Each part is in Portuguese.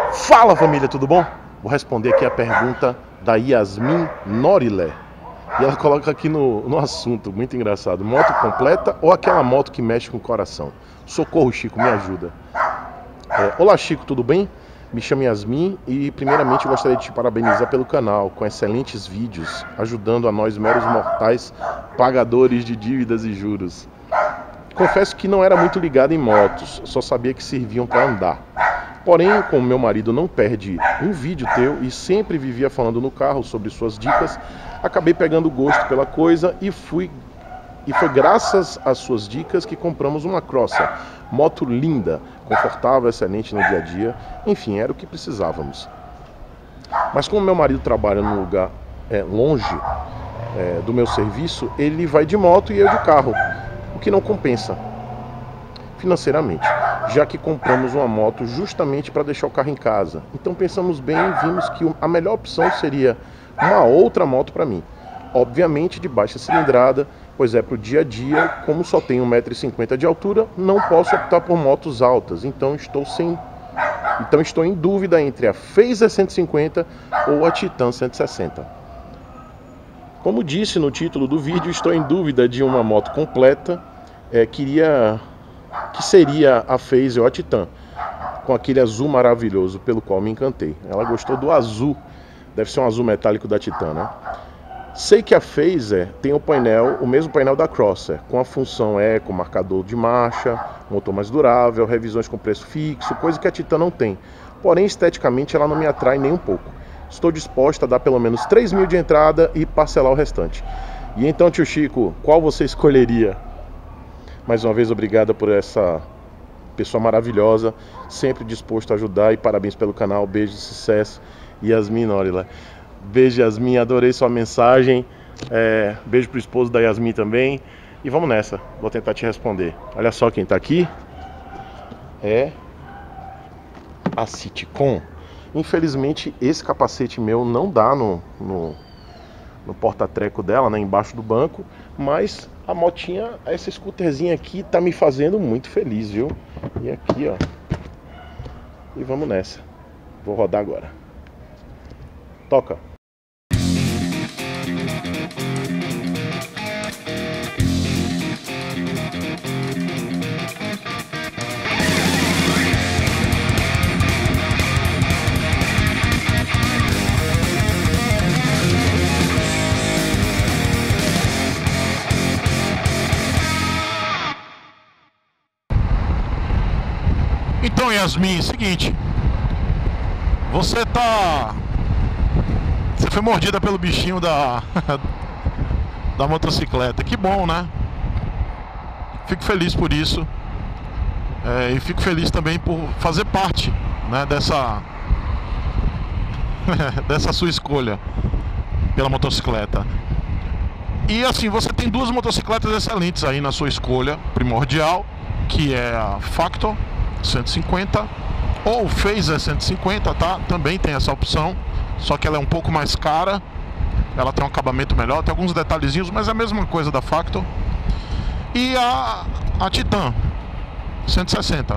Fala família, tudo bom? Vou responder aqui a pergunta da Yasmin Norilé. E ela coloca aqui no assunto, muito engraçado: moto completa ou aquela moto que mexe com o coração? Socorro, Chico, me ajuda. Olá Chico, tudo bem? Me chamo Yasmin e primeiramente eu gostaria de te parabenizar pelo canal, com excelentes vídeos, ajudando a nós meros mortais, pagadores de dívidas e juros. Confesso que não era muito ligado em motos, só sabia que serviam para andar. Porém, como meu marido não perde um vídeo teu e sempre vivia falando no carro sobre suas dicas, acabei pegando gosto pela coisa e foi graças às suas dicas que compramos uma Crosser. Moto linda, confortável, excelente no dia a dia, enfim, era o que precisávamos. Mas como meu marido trabalha num lugar longe do meu serviço, ele vai de moto e eu de carro, o que não compensa financeiramente, já que compramos uma moto justamente para deixar o carro em casa. Então pensamos bem e vimos que a melhor opção seria uma outra moto para mim. Obviamente de baixa cilindrada, pois é para o dia a dia. Como só tenho 1,50 m de altura, não posso optar por motos altas. Então estou em dúvida entre a Phaser 150 ou a Titan 160. Como disse no título do vídeo, estou em dúvida de uma moto completa. Que seria a Phaser ou a Titan, com aquele azul maravilhoso pelo qual me encantei. Ela gostou do azul, deve ser um azul metálico da Titan, né? Sei que a Phaser tem o mesmo painel da Crosser, com a função eco, marcador de marcha, motor mais durável, revisões com preço fixo, coisa que a Titan não tem. Porém, esteticamente ela não me atrai nem um pouco. Estou disposta a dar pelo menos 3 mil de entrada e parcelar o restante. E então, tio Chico, qual você escolheria? Mais uma vez, obrigada por essa pessoa maravilhosa, sempre disposto a ajudar, e parabéns pelo canal. Beijo de sucesso, Yasmin Norilé. Beijo, Yasmin, adorei sua mensagem. Beijo pro esposo da Yasmin também. E vamos nessa, vou tentar te responder. Olha só quem tá aqui. É a Citicon. Infelizmente esse capacete meu não dá no porta-treco dela, né, embaixo do banco. Mas a motinha, essa scooterzinha aqui tá me fazendo muito feliz, viu? E aqui, ó. E vamos nessa. Vou rodar agora. Toca. Então, Yasmin, seguinte, você foi mordida pelo bichinho da motocicleta. Que bom, né? Fico feliz por isso. E fico feliz também por fazer parte, né, dessa sua escolha pela motocicleta. E assim, você tem duas motocicletas excelentes aí na sua escolha primordial, que é a Factor 150 ou Phaser 150, tá? Também tem essa opção, só que ela é um pouco mais cara. Ela tem um acabamento melhor, tem alguns detalhezinhos, mas é a mesma coisa da Factor. E a Titan 160.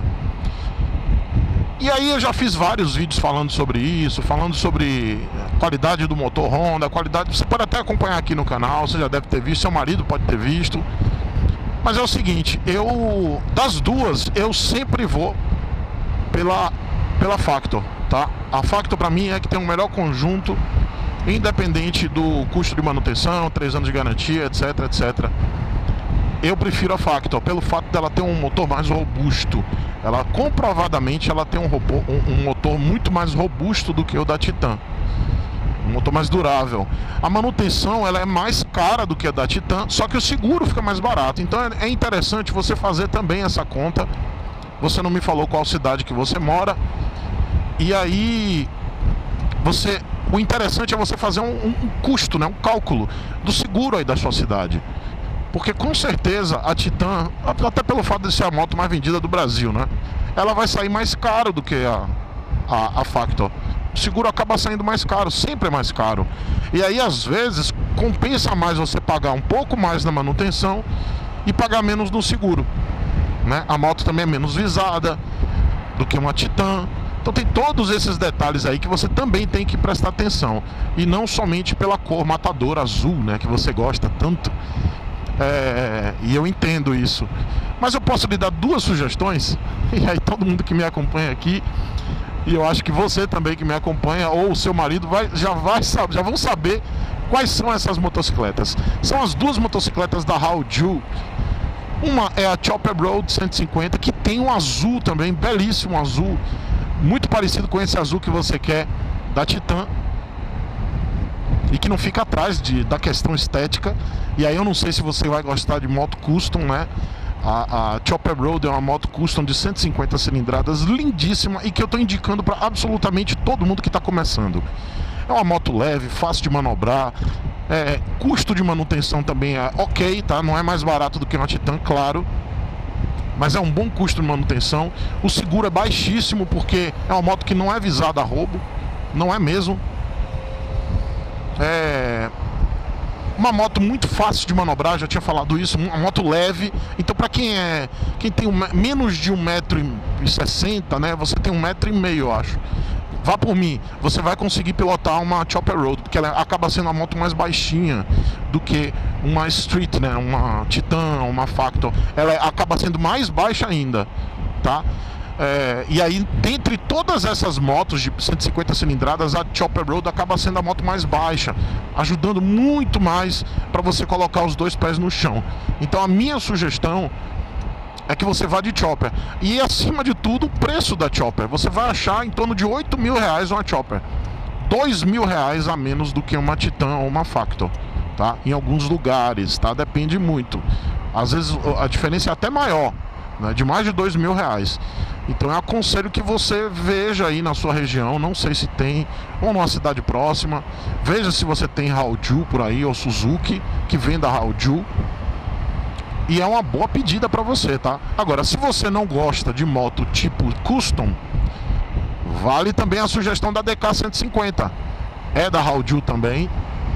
E aí eu já fiz vários vídeos falando sobre isso, falando sobre a qualidade do motor Honda, a qualidade. Você pode até acompanhar aqui no canal, você já deve ter visto, seu marido pode ter visto. Mas é o seguinte, das duas, eu sempre vou pela Factor, tá? A Factor pra mim é que tem um melhor conjunto, independente do custo de manutenção, 3 anos de garantia, etc, etc. Eu prefiro a Factor, pelo fato dela ter um motor mais robusto. Ela, comprovadamente, ela tem um motor muito mais robusto do que o da Titan. Um motor mais durável. A manutenção ela é mais cara do que a da Titan, só que o seguro fica mais barato. Então é interessante você fazer também essa conta. Você não me falou qual cidade que você mora. E aí o interessante é você fazer um custo, né, um cálculo do seguro aí da sua cidade. Porque com certeza a Titan, até pelo fato de ser a moto mais vendida do Brasil, né, ela vai sair mais caro do que a Factor. O seguro acaba saindo mais caro, sempre é mais caro. E aí às vezes compensa mais você pagar um pouco mais na manutenção e pagar menos no seguro, né? A moto também é menos visada do que uma Titan. Então tem todos esses detalhes aí que você também tem que prestar atenção. E não somente pela cor matadora azul, né, que você gosta tanto. E eu entendo isso. Mas eu posso lhe dar duas sugestões. E aí todo mundo que me acompanha aqui, e eu acho que você também que me acompanha, ou o seu marido, já vão saber quais são essas motocicletas. São as duas motocicletas da Hauju. Uma é a Chopper Road 150, que tem um azul também, belíssimo azul, muito parecido com esse azul que você quer da Titan, e que não fica atrás da questão estética. E aí eu não sei se você vai gostar de moto custom, né? A Chopper Road é uma moto custom de 150 cilindradas, lindíssima, e que eu estou indicando para absolutamente todo mundo que está começando. É uma moto leve, fácil de manobrar, custo de manutenção também é ok, tá? Não é mais barato do que uma Titan, claro, mas é um bom custo de manutenção. O seguro é baixíssimo, porque é uma moto que não é visada a roubo, não é mesmo. É uma moto muito fácil de manobrar, já tinha falado isso, uma moto leve. Então para quem tem menos de 1,60 m, né, você tem 1,5 m, eu acho. Vá por mim, você vai conseguir pilotar uma Chopper Road, porque ela acaba sendo uma moto mais baixinha do que uma Street, né, uma Titan, uma Factor. Ela acaba sendo mais baixa ainda, tá? E aí, dentre todas essas motos de 150 cilindradas, a Chopper Road acaba sendo a moto mais baixa, ajudando muito mais para você colocar os dois pés no chão. Então a minha sugestão é que você vá de Chopper. E acima de tudo, o preço da Chopper. Você vai achar em torno de R$8.000 uma Chopper, R$2.000 a menos do que uma Titan ou uma Factor, tá? Em alguns lugares, tá? Depende muito. Às vezes a diferença é até maior, né? De mais de R$2.000. Então eu aconselho que você veja aí na sua região, não sei se tem, ou numa cidade próxima. Veja se você tem Hauju por aí, ou Suzuki, que venda Hauju. E é uma boa pedida para você, tá? Agora, se você não gosta de moto tipo custom, vale também a sugestão da DK 150. É da Hauju também.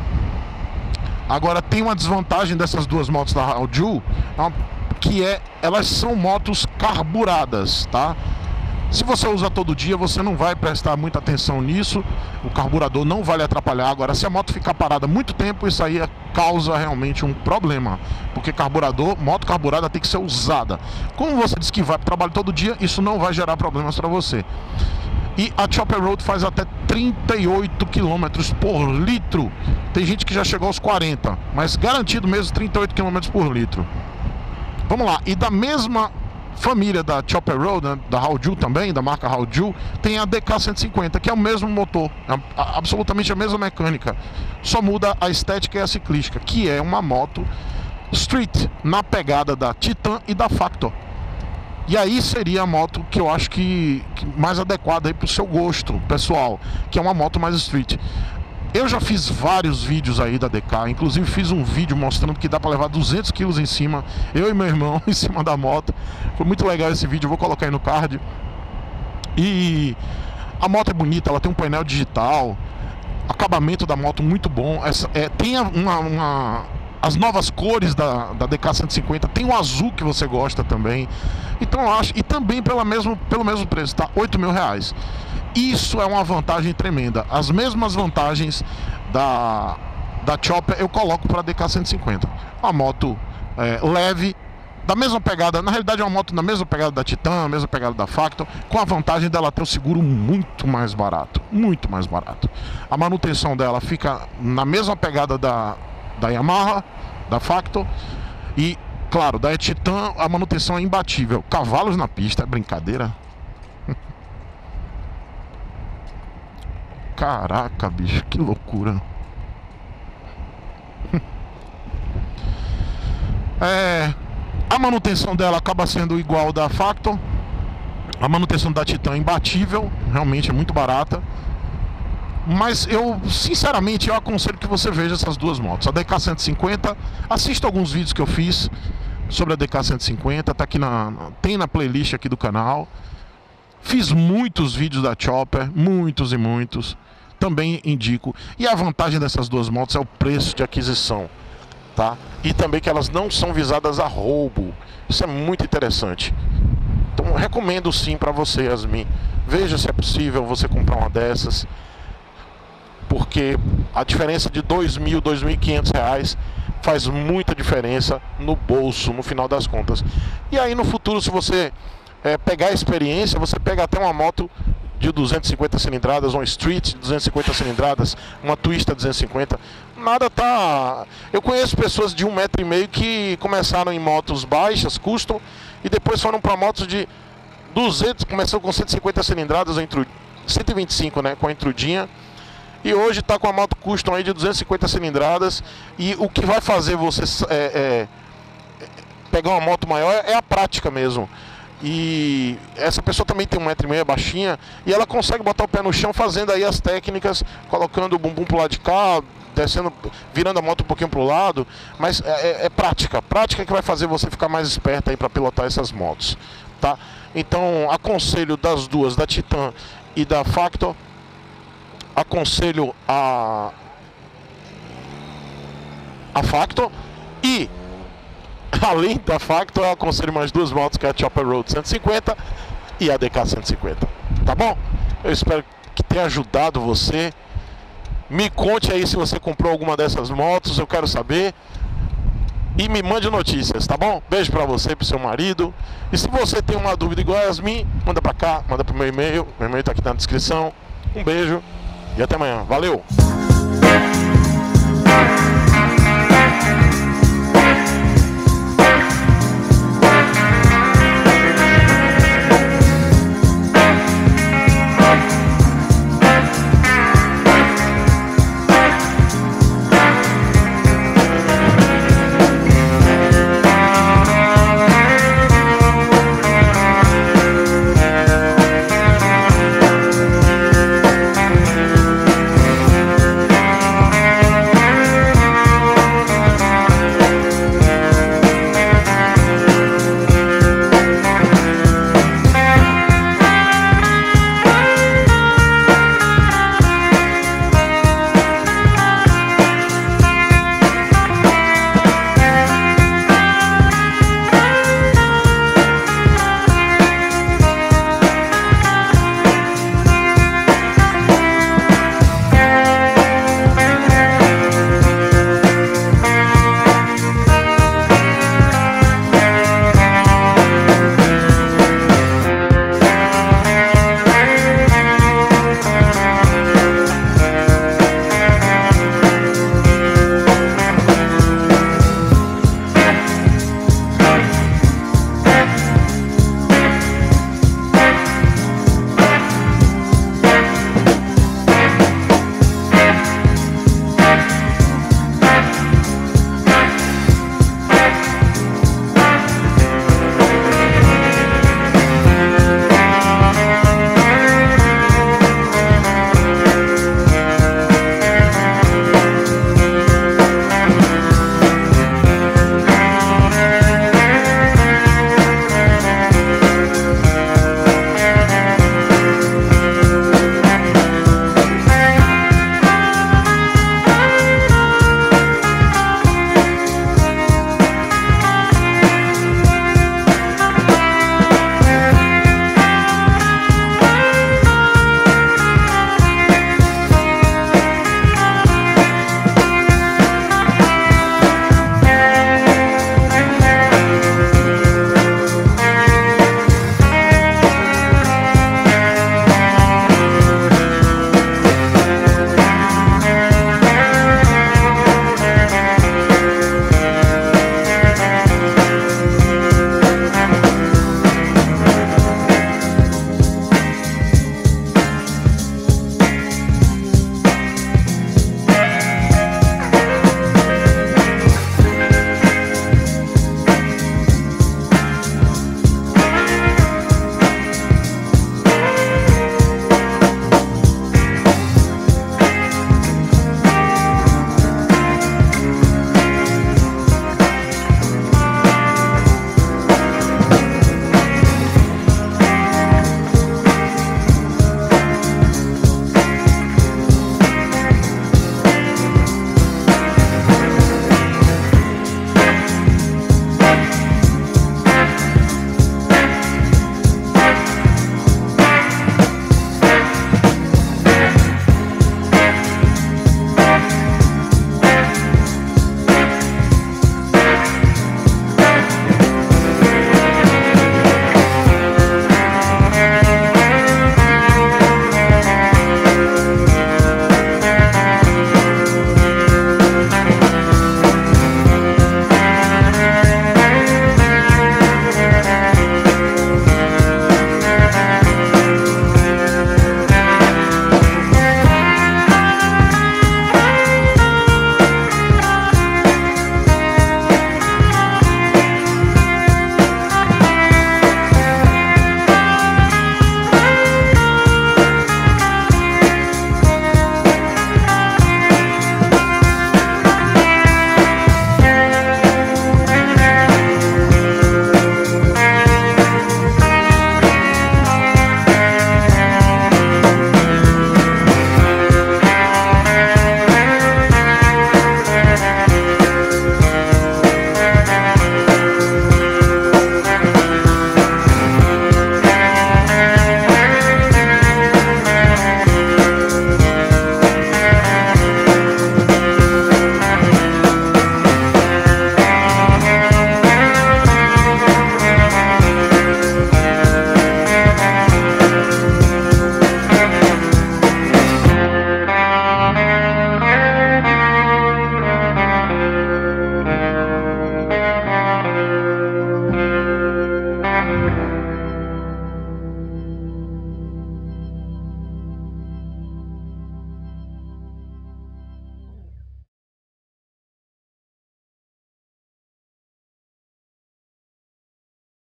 Agora, tem uma desvantagem dessas duas motos da Hauju, que elas são motos carburadas, tá? Se você usa todo dia, você não vai prestar muita atenção nisso, o carburador não vai lhe atrapalhar. Agora, se a moto ficar parada muito tempo, isso aí causa realmente um problema, porque moto carburada tem que ser usada. Como você disse que vai para o trabalho todo dia, isso não vai gerar problemas para você. E a Chopper Road faz até 38 km por litro. Tem gente que já chegou aos 40, mas garantido mesmo 38 km por litro. Vamos lá, e da mesma família da Chopper Road, né, da Hauju também, da marca Hauju, tem a DK 150, que é o mesmo motor, absolutamente a mesma mecânica, só muda a estética e a ciclística, que é uma moto street, na pegada da Titan e da Factor. E aí seria a moto que eu acho que mais adequada para o seu gosto pessoal, que é uma moto mais street. Eu já fiz vários vídeos aí da DK, inclusive fiz um vídeo mostrando que dá para levar 200 kg em cima, eu e meu irmão em cima da moto. Foi muito legal esse vídeo, eu vou colocar aí no card. E a moto é bonita, ela tem um painel digital, acabamento da moto muito bom. Tem as novas cores da DK 150, tem o azul que você gosta também. Então eu acho, e também pelo mesmo preço, tá? R$8.000. Isso é uma vantagem tremenda. As mesmas vantagens da Chopper eu coloco para a DK 150. Uma moto leve, da mesma pegada, na realidade é uma moto da mesma pegada da Titan, a mesma pegada da Factor, com a vantagem dela ter o seguro muito mais barato, muito mais barato. A manutenção dela fica na mesma pegada da Yamaha, da Factor, e claro, da Titan a manutenção é imbatível. Cavalos na pista, é brincadeira? Caraca, bicho, que loucura. A manutenção dela acaba sendo igual da Factor. A manutenção da Titan é imbatível, realmente é muito barata. Mas sinceramente, eu aconselho que você veja essas duas motos. A DK 150, assista alguns vídeos que eu fiz sobre a DK 150, tá aqui tem na playlist aqui do canal. Fiz muitos vídeos da Chopper, muitos e muitos. Também indico. E a vantagem dessas duas motos é o preço de aquisição, tá? E também que elas não são visadas a roubo. Isso é muito interessante. Então recomendo sim para você, Yasmin, veja se é possível você comprar uma dessas, porque a diferença de R$2.000, R$2.500 faz muita diferença no bolso, no final das contas. E aí no futuro, se você pegar a experiência, você pega até uma moto de 250 cilindradas, uma Street de 250 cilindradas, uma Twister 250, nada tá... Eu conheço pessoas de 1,5 m que começaram em motos baixas, custom, e depois foram para motos de 200, começou com 150 cilindradas, 125, né, com a entrudinha, e hoje está com a moto custom aí de 250 cilindradas, e o que vai fazer você pegar uma moto maior é a prática mesmo. E essa pessoa também tem 1,5 m, baixinha, e ela consegue botar o pé no chão fazendo aí as técnicas, colocando o bumbum pro lado de cá, descendo, virando a moto um pouquinho pro lado, mas é prática que vai fazer você ficar mais esperto aí para pilotar essas motos, tá? Então aconselho das duas, da Titan e da Factor, aconselho a Factor, e além da Factor, eu aconselho mais duas motos, que é a Chopper Road 150 e a DK 150. Tá bom? Eu espero que tenha ajudado você. Me conte aí se você comprou alguma dessas motos, eu quero saber. E me mande notícias, tá bom? Beijo pra você, pro seu marido. E se você tem uma dúvida igual a Yasmin, manda pra cá, manda pro meu e-mail. Meu e-mail tá aqui na descrição. Um beijo e até amanhã. Valeu!